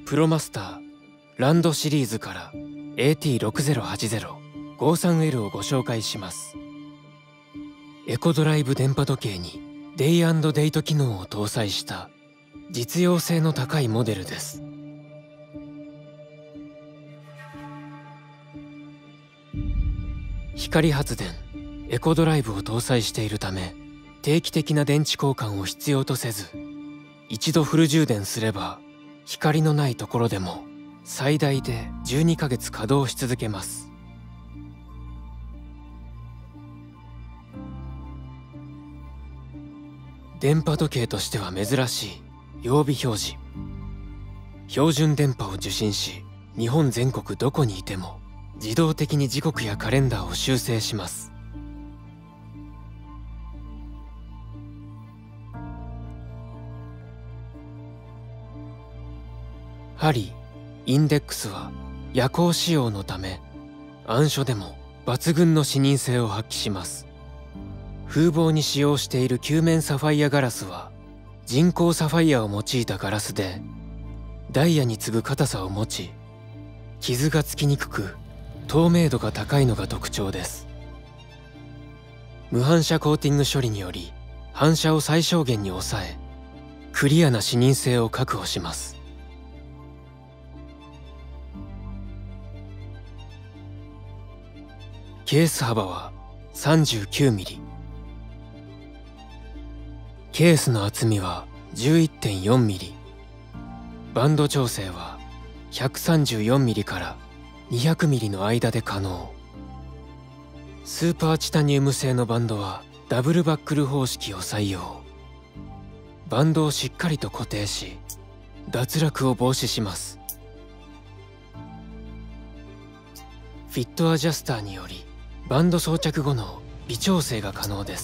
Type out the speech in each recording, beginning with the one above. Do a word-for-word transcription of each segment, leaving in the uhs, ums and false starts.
プロマスターランドシリーズから エーティーろくぜろはちぜろごさんエル をご紹介します。エコドライブ電波時計にデイ&デイト機能を搭載した実用性の高いモデルです。光発電エコドライブを搭載しているため、定期的な電池交換を必要とせず、一度フル充電すれば光のないところでも最大でじゅうにかげつ稼働し続けます。電波時計としては珍しい曜日表示。標準電波を受信し、日本全国どこにいても自動的に時刻やカレンダーを修正します。針、インデックスは夜光仕様のため、暗所でも抜群の視認性を発揮します。風防に使用している球面サファイアガラスは人工サファイアを用いたガラスで、ダイヤに次ぐ硬さを持ち、傷がつきにくく透明度が高いのが特徴です。無反射コーティング処理により反射を最小限に抑え、クリアな視認性を確保します。ケース幅は さんじゅうきゅうミリ。ケースの厚みは じゅういってんよんミリ。バンド調整は ひゃくさんじゅうよんミリ からにひゃくミリの間で可能。スーパーチタニウム製のバンドはダブルバックル方式を採用。バンドをしっかりと固定し、脱落を防止します。フィットアジャスターによりバンド装着後の微調整が可能です。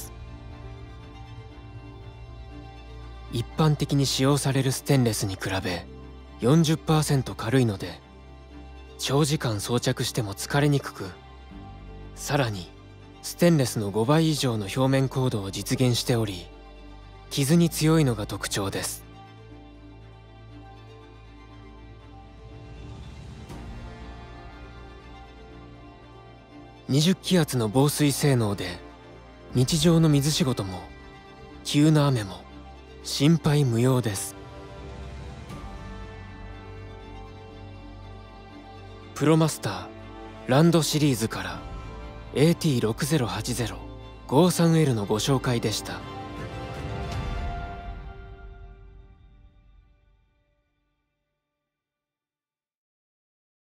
一般的に使用されるステンレスに比べ よんじゅっパーセント 軽いので、長時間装着しても疲れにくく、さらにステンレスのごばい以上の表面硬度を実現しており、傷に強いのが特徴です。にじゅう気圧の防水性能で、日常の水仕事も急な雨も心配無用です。プロマスターランドシリーズから エーティーろくぜろはちぜろごさんエル のご紹介でした。